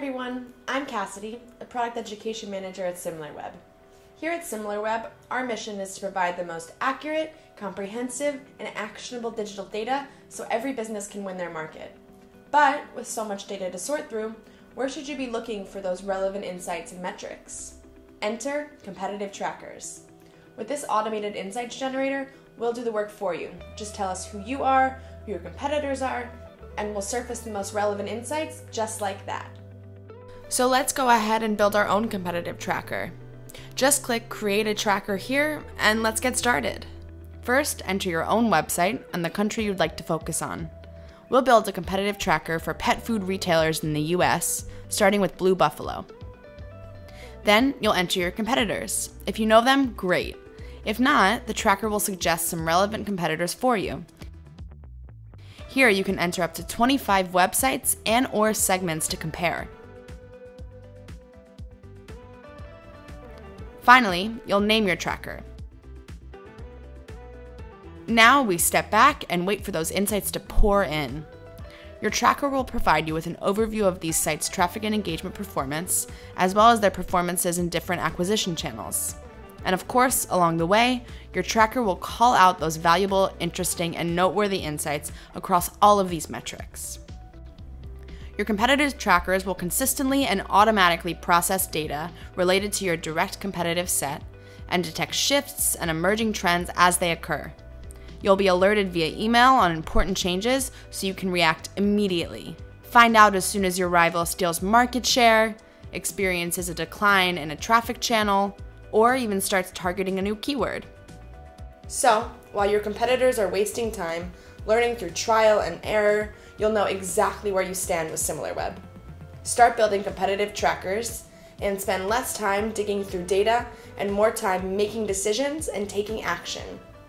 everyone, I'm Cassidy, a Product Education Manager at Similarweb. Here at Similarweb, our mission is to provide the most accurate, comprehensive, and actionable digital data so every business can win their market. But with so much data to sort through, where should you be looking for those relevant insights and metrics? Enter competitive trackers. With this automated insights generator, we'll do the work for you. Just tell us who you are, who your competitors are, and we'll surface the most relevant insights just like that. So let's go ahead and build our own competitive tracker. Just click Create a Tracker here, and let's get started. First, enter your own website and the country you'd like to focus on. We'll build a competitive tracker for pet food retailers in the US, starting with Blue Buffalo. Then, you'll enter your competitors. If you know them, great. If not, the tracker will suggest some relevant competitors for you. Here, you can enter up to 25 websites and/or segments to compare. Finally, you'll name your tracker. Now we step back and wait for those insights to pour in. Your tracker will provide you with an overview of these sites' traffic and engagement performance, as well as their performances in different acquisition channels. And of course, along the way, your tracker will call out those valuable, interesting, and noteworthy insights across all of these metrics. Your competitors' trackers will consistently and automatically process data related to your direct competitive set and detect shifts and emerging trends as they occur. You'll be alerted via email on important changes so you can react immediately. Find out as soon as your rival steals market share, experiences a decline in a traffic channel, or even starts targeting a new keyword. So, while your competitors are wasting time learning through trial and error, you'll know exactly where you stand with Similarweb. Start building competitive trackers and spend less time digging through data and more time making decisions and taking action.